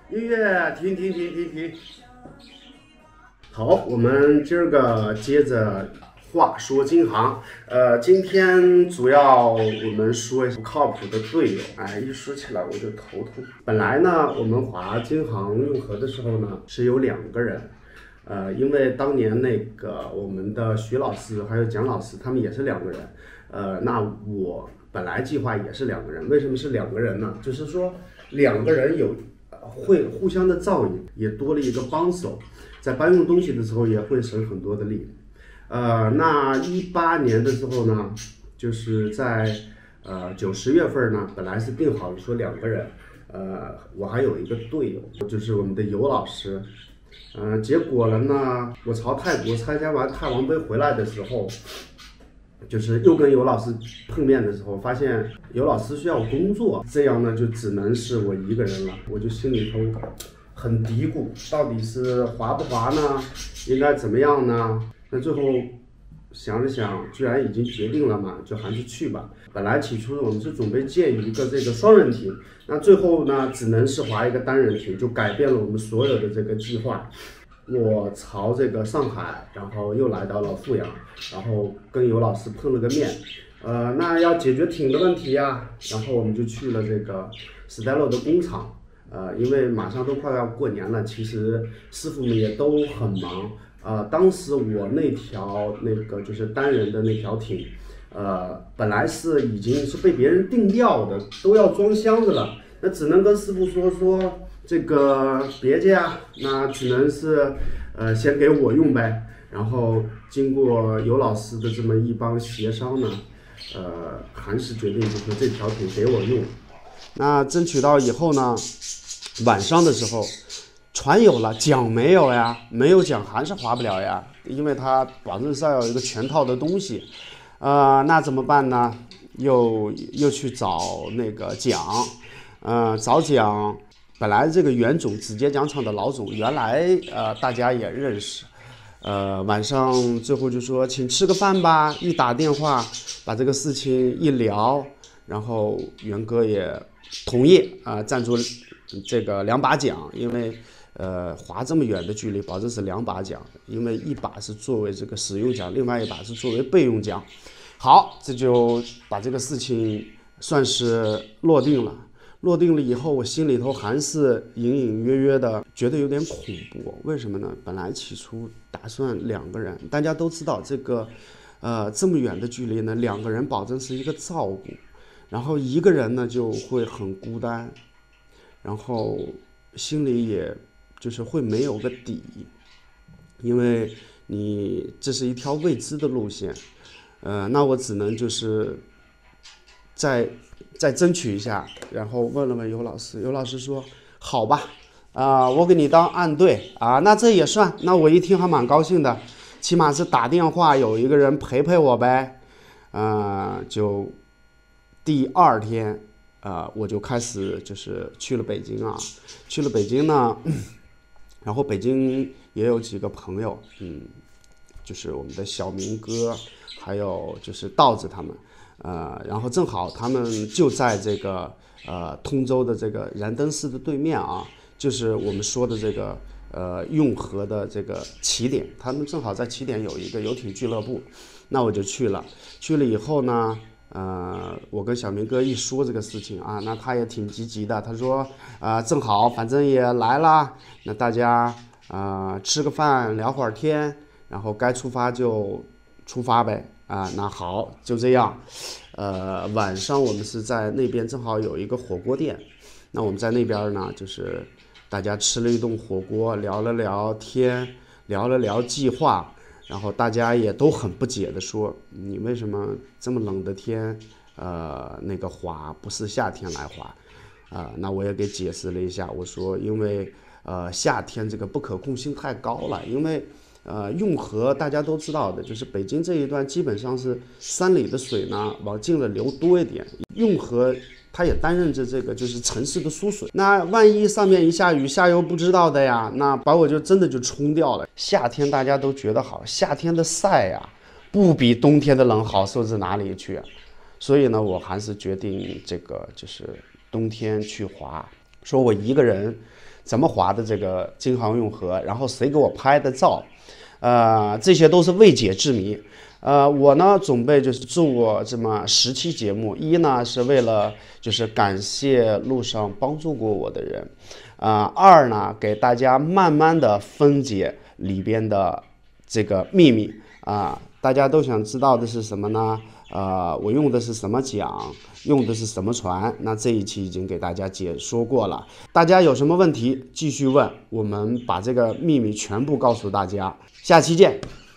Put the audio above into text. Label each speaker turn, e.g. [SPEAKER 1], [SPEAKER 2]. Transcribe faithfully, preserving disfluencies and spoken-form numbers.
[SPEAKER 1] 音乐停停停停停。好，我们今儿个接着话说京杭。呃，今天主要我们说一下不靠谱的队友。哎，一说起来我就头痛。本来呢，我们划京杭运河的时候呢，是有两个人。呃，因为当年那个我们的徐老师还有蒋老师，他们也是两个人。呃，那我本来计划也是两个人。为什么是两个人呢？就是说两个人有。会互相的照应，也多了一个帮手，在搬运东西的时候也会省很多的力。呃，那一八年的时候呢，就是在呃九十月份呢，本来是定好了说两个人，呃，我还有一个队友，就是我们的尤老师。呃，结果了呢，我朝泰国参加完泰王杯回来的时候。就是又跟尤老师碰面的时候，发现尤老师需要工作，这样呢就只能是我一个人了。我就心里头很嘀咕，到底是划不划呢？应该怎么样呢？那最后想了想，居然已经决定了嘛，就还是去吧。本来起初我们是准备建一个这个双人艇，那最后呢只能是划一个单人艇，就改变了我们所有的这个计划。我朝这个上海，然后又来到了阜阳，然后跟尤老师碰了个面，呃，那要解决艇的问题呀，然后我们就去了这个 Stella 的工厂，呃，因为马上都快要过年了，其实师傅们也都很忙，呃，当时我那条那个就是单人的那条艇，呃，本来是已经是被别人定掉的，都要装箱子了，那只能跟师傅说说。这个别介啊，那只能是，呃，先给我用呗。然后经过尤老师的这么一帮协商呢，呃，还是决定就是这条艇给我用。那争取到以后呢，晚上的时候，船有了，桨没有呀，没有桨还是划不了呀，因为它保证是要有一个全套的东西。呃，那怎么办呢？又又去找那个桨，呃，找桨。本来这个袁总指节桨厂的老总，原来呃大家也认识，呃晚上最后就说请吃个饭吧，一打电话把这个事情一聊，然后袁哥也同意啊、呃，赞助这个两把桨，因为呃划这么远的距离，保证是两把桨，因为一把是作为这个使用桨，另外一把是作为备用桨。好，这就把这个事情算是落定了。落定了以后，我心里头还是隐隐约约的觉得有点恐怖。为什么呢？本来起初打算两个人，大家都知道这个，呃，这么远的距离呢，两个人保证是一个照顾，然后一个人呢就会很孤单，然后心里也就是会没有个底，因为你这是一条未知的路线，呃，那我只能就是在。再争取一下，然后问了问尤老师，尤老师说好吧，啊、呃，我给你当暗队啊，那这也算，那我一听还蛮高兴的，起码是打电话有一个人陪陪我呗，呃，就第二天啊、呃，我就开始就是去了北京啊，去了北京呢，然后北京也有几个朋友，嗯，就是我们的小明哥，还有就是道子他们。呃，然后正好他们就在这个呃通州的这个燃灯寺的对面啊，就是我们说的这个呃运河的这个起点，他们正好在起点有一个游艇俱乐部，那我就去了。去了以后呢，呃，我跟小明哥一说这个事情啊，那他也挺积极的，他说啊、呃，正好反正也来了，那大家啊、呃、吃个饭聊会儿天，然后该出发就出发呗。啊，那好，就这样，呃，晚上我们是在那边正好有一个火锅店，那我们在那边呢，就是大家吃了一顿火锅，聊了聊天，聊了聊计划，然后大家也都很不解的说，你为什么这么冷的天，呃，那个滑不是夏天来滑，啊、呃，那我也给解释了一下，我说因为呃夏天这个不可控性太高了，因为。呃，运河大家都知道的，就是北京这一段基本上是山里的水呢往近了流多一点，运河它也担任着这个就是城市的输水。那万一上面一下雨，下游不知道的呀，那把我就真的就冲掉了。夏天大家都觉得好，夏天的晒呀，不比冬天的冷好受至哪里去啊？所以呢，我还是决定这个就是冬天去滑，说我一个人。 怎么划的这个京杭运河，然后谁给我拍的照，呃，这些都是未解之谜。呃，我呢准备就是做这么十期节目，一呢是为了就是感谢路上帮助过我的人，啊、呃，二呢给大家慢慢的分解里边的这个秘密啊、呃，大家都想知道的是什么呢？呃，我用的是什么桨，用的是什么船？那这一期已经给大家解说过了，大家有什么问题继续问，我们把这个秘密全部告诉大家，下期见。